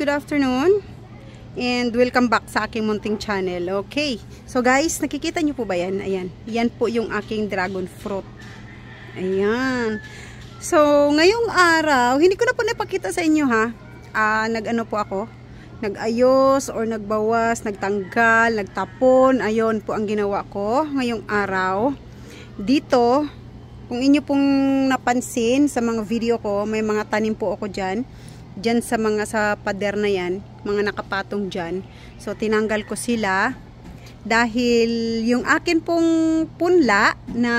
good afternoon, and welcome back sa aking munting channel. Okay, so guys, nakikita nyo po ba yan? Ayan, yan po yung aking dragon fruit. Ayan. So, ngayong araw, hindi ko na po napakita sa inyo ha. Nag-ano po ako? Nag-ayos or nagbawas, nagtanggal, nagtapon. Ayon po ang ginawa ko ngayong araw. Dito, kung inyo pong napansin sa mga video ko, may mga tanim po ako dyan. Dyan sa mga sa pader na yan, mga nakapatong dyan. So, tinanggal ko sila. Dahil yung akin pong punla na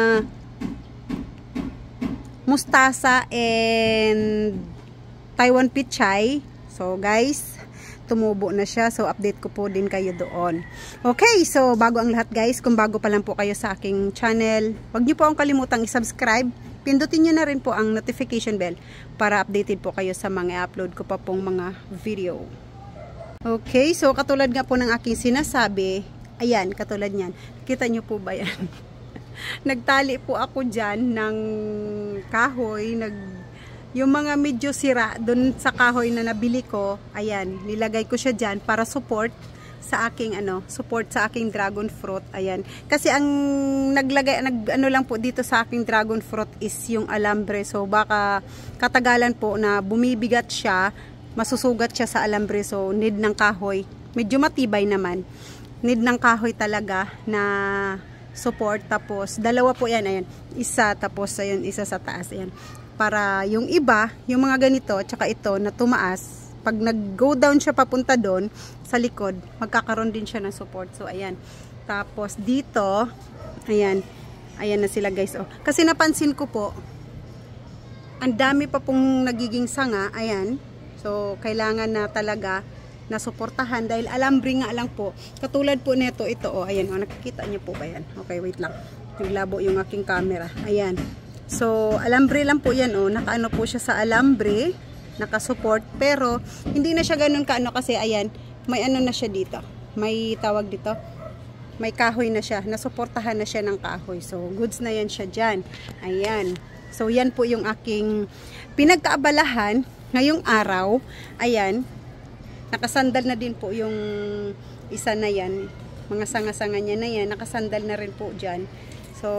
mustasa and Taiwan pichay. So, guys, tumubo na siya. So, update ko po din kayo doon. Okay, so bago ang lahat guys, kung bago pa lang po kayo sa aking channel, huwag niyo po akong kalimutang i-subscribe. Pindutin nyo na rin po ang notification bell para updated po kayo sa mga upload ko pa pong mga video. Okay, so katulad nga po ng aking sinasabi, ayan, katulad nyan. Kita nyo po ba yan? Nagtali po ako dyan ng kahoy, yung mga medyo sira doon sa kahoy na nabili ko, ayan, nilagay ko siya dyan para support sa aking support sa aking dragon fruit. Ayan. Kasi ang ano lang po dito sa aking dragon fruit is yung alambre. So baka katagalan po na bumibigat siya, masusugat siya sa alambre. So need ng kahoy. Medyo matibay naman. Need ng kahoy talaga na support. Tapos dalawa po yan, ayan. Isa tapos ayun, isa sa taas, ayan. Para yung iba, yung mga ganito, tsaka ito na tumaas, pag nag-go down siya papunta doon sa likod, magkakaroon din siya ng support. So, ayan. Tapos, dito, ayan. Ayan na sila, guys. Oh. Kasi napansin ko po, ang dami pa pong nagiging sanga. Ayan. So, kailangan na talaga na suportahan dahil alambre nga lang po. Katulad po nito, ito, oh. Ayan, oh. Nakikita niyo po ba yan? Okay, wait lang. Naglabo yung aking camera. Ayan. So, alambre lang po yan, oh. Nakaano po siya sa alambre. Nakasupport, pero hindi na siya ganun kaano kasi ayan, may ano na siya dito, may tawag dito, may kahoy na siya, nasuportahan na siya ng kahoy. So goods na yan siya dyan. Ayan, so yan po yung aking pinagkaabalahan ngayong araw. Ayan, nakasandal na din po yung isa na yan, mga sanga-sanga niya na yan, nakasandal na rin po dyan. So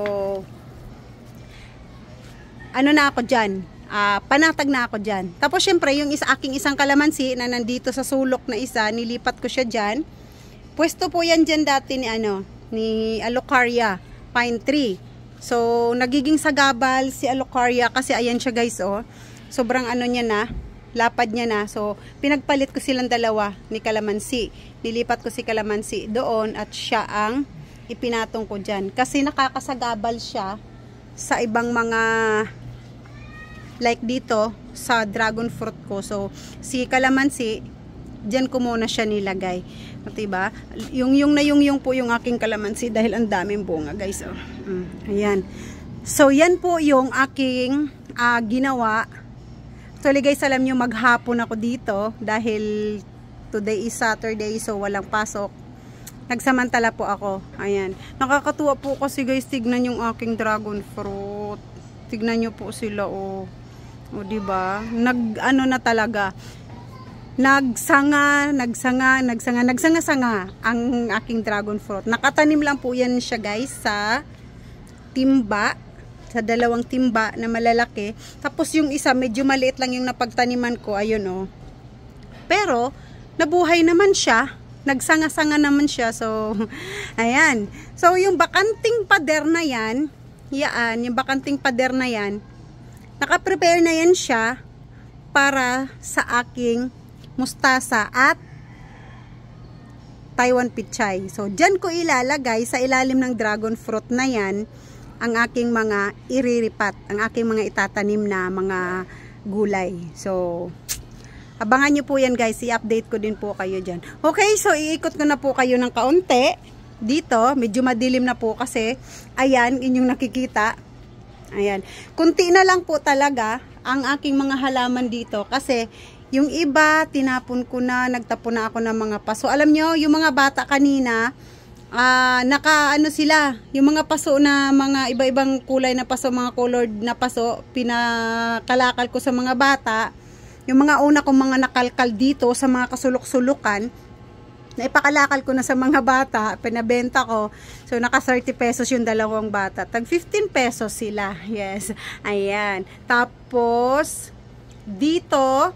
ano na ako dyan, panatag na ako dyan. Tapos syempre yung aking isang kalamansi na nandito sa sulok na isa, nilipat ko siya dyan. Pwesto po yan dyan dati ni Alocaria pine tree. So nagiging sagabal si Alocaria kasi ayan siya guys, oh. Sobrang ano niya na, lapad niya na. So pinagpalit ko silang dalawa ni kalamansi. Nilipat ko si kalamansi doon at siya ang ipinatong ko dyan. Kasi nakakasagabal siya sa ibang mga like dito sa dragon fruit ko. So si kalamansi diyan ko muna siya nilagay. Diba? Yung po yung aking kalamansi dahil ang daming bunga guys, oh. Ayan. So yan po yung aking ginawa. Actually guys, alam nyo, maghapon ako dito dahil today is Saturday, so walang pasok. Nagsamantala po ako. Ayan. Nakakatuwa po kasi guys, tignan yung aking dragon fruit. Tignan nyo po sila, oh. O diba? Ano na talaga. Nagsanga ang aking dragon fruit. Nakatanim lang po yan siya guys sa timba. Sa dalawang timba na malalaki. Tapos yung isa medyo maliit lang yung napagtaniman ko. Ayun, oh. Pero nabuhay naman siya. Nagsanga-sanga naman siya. So, ayan. So, yung bakanting pader na yan, yung bakanting pader na yan, naka-prepare na yan siya para sa aking mustasa at Taiwan pichay. So, dyan ko ilalagay sa ilalim ng dragon fruit na yan ang aking mga iriripat, ang aking mga itatanim na mga gulay. So, abangan nyo po yan guys, i-update ko din po kayo dyan. Okay, so iikot ko na po kayo ng kaunti. Dito, medyo madilim na po kasi, ayan, inyong nakikita. Ayan, kunti na lang po talaga ang aking mga halaman dito. Kasi, yung iba, tinapon ko na, nagtapon na ako ng mga paso. Alam nyo, yung mga bata kanina, sila, yung mga paso na mga iba-ibang kulay na paso, mga colored na paso, pinakalakal ko sa mga bata. yung mga una kong mga nakalkal dito sa mga kasulok-sulukan, naipakalakal ko na sa mga bata, pinabenta ko. So, naka 30 pesos yung dalawang bata. Tag 15 pesos sila. Yes. Ayan. Tapos, dito,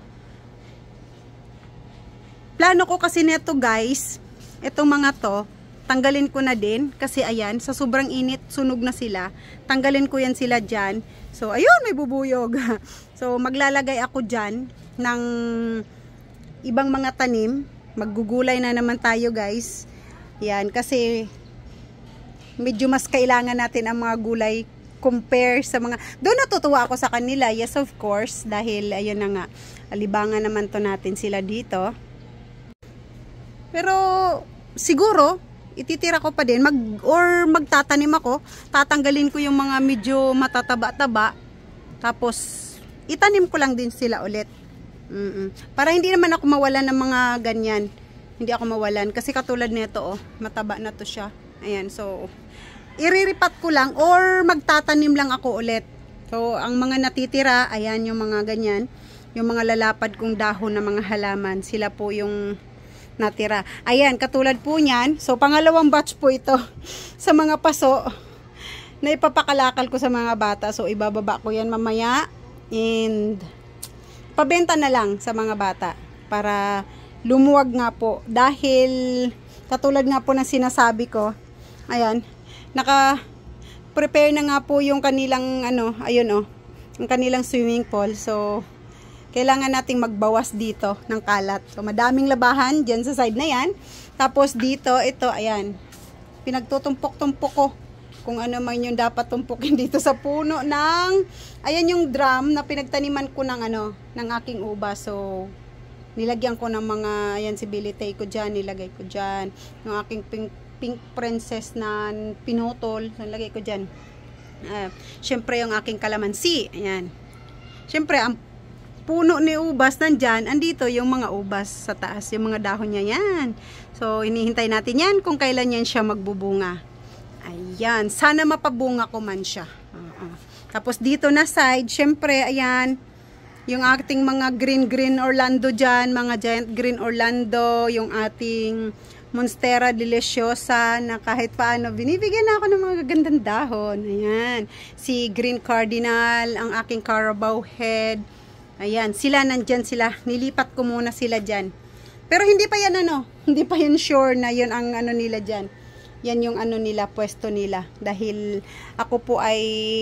plano ko kasi neto guys, itong mga to, tanggalin ko na din. Kasi ayan, sa sobrang init, sunog na sila. Tanggalin ko yan sila dyan. So, ayun, may bubuyog. So, maglalagay ako dyan ng ibang mga tanim. Maggugulay na naman tayo guys. Yan, kasi medyo mas kailangan natin ang mga gulay compare sa mga, doon natutuwa ako sa kanila. Yes, of course, dahil ayun na nga, alibangan naman to natin sila dito. Pero siguro ititira ko pa din or magtatanim ako, tatanggalin ko yung mga medyo matataba-taba, tapos itanim ko lang din sila ulit. Para hindi naman ako mawalan ng mga ganyan. Hindi ako mawalan. Kasi katulad nito, oh, mataba na to siya. Ayan, so, iriripat ko lang or magtatanim lang ako ulit. So, ang mga natitira, ayan yung mga ganyan. Yung mga lalapad kong dahon na mga halaman. Sila po yung natira. Ayan, katulad po niyan. So, pangalawang batch po ito sa mga paso na ipapakalakal ko sa mga bata. So, ibababa ko yan mamaya. And pabenta na lang sa mga bata para lumuwag nga po, dahil katulad nga po na sinasabi ko, ayan, naka-prepare na nga po yung kanilang ano, ayun oh, yung kanilang swimming pool. So, kailangan nating magbawas dito ng kalat. So, madaming labahan dyan sa side na yan. Tapos dito, ito, ayan, pinagtutumpok-tumpok ko kung ano man yung dapat tumpukin dito sa puno ng, ayan yung drum na pinagtaniman ko ng ano, ng aking uba. So, nilagyan ko ng mga, ayan si Bilitay ko dyan, nilagay ko dyan. Yung aking pink princess na pinutol, nilagay ko dyan. Syempre yung aking kalamansi, ayan. Syempre, ang puno ni ubas nandyan, andito yung mga ubas sa taas, yung mga dahon niya yan. So, hinihintay natin yan kung kailan yan siya magbubunga. Ayan, sana mapabunga ko man siya. Tapos dito na side, syempre, ayan, yung ating mga green Orlando dyan, mga giant green Orlando, yung ating Monstera Deliciosa na kahit paano, binibigyan na ako ng mga gagandang dahon. Ayan, si Green Cardinal, ang aking Carabao Head. Ayan, sila nandyan sila, nilipat ko muna sila dyan. Pero hindi pa yan ano, hindi pa yan sure na yun ang ano nila dyan. Yan yung ano nila, pwesto nila. Dahil ako po ay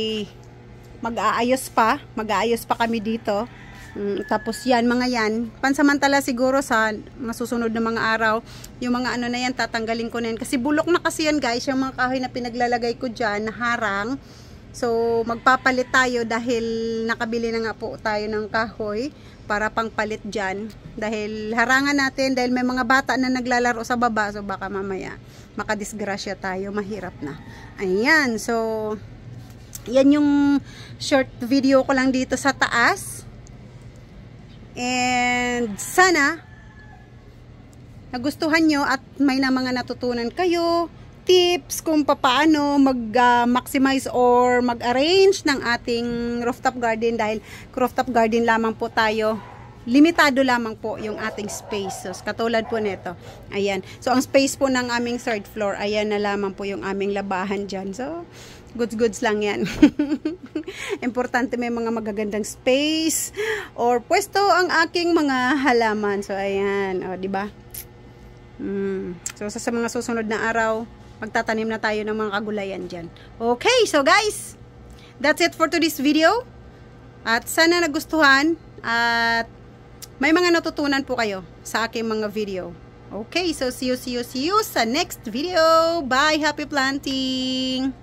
mag-aayos pa kami dito. Tapos yan, mga yan, pansamantala siguro sa mga susunod na mga araw, yung mga ano na yan, tatanggalin ko na yan. Kasi bulok na kasi yan guys, yung mga kahoy na pinaglalagay ko dyan, na harang. So, magpapalit tayo dahil nakabili na nga po tayo ng kahoy para pangpalit dyan. Dahil harangan natin, dahil may mga bata na naglalaro sa baba, so baka mamaya makadisgrasya tayo, mahirap na. Ayan, so yan yung short video ko lang dito sa taas. And sana nagustuhan nyo at may na mga natutunan kayo, tips kung paano mag-maximize or mag-arrange ng ating rooftop garden, dahil rooftop garden lamang po tayo. Limitado lamang po yung ating space. So, katulad po nito. Ayan. So, ang space po ng aming third floor, ayan na lamang po yung aming labahan dyan. So, goods lang yan. Importante may mga magagandang space or pwesto ang aking mga halaman. So, ayan. O, diba? So, sa mga susunod na araw, magtatanim na tayo ng mga kagulayan dyan. Okay, so guys, that's it for today's video. At sana nagustuhan at may mga natutunan po kayo sa aking mga video. Okay, so see you sa next video. Bye! Happy planting!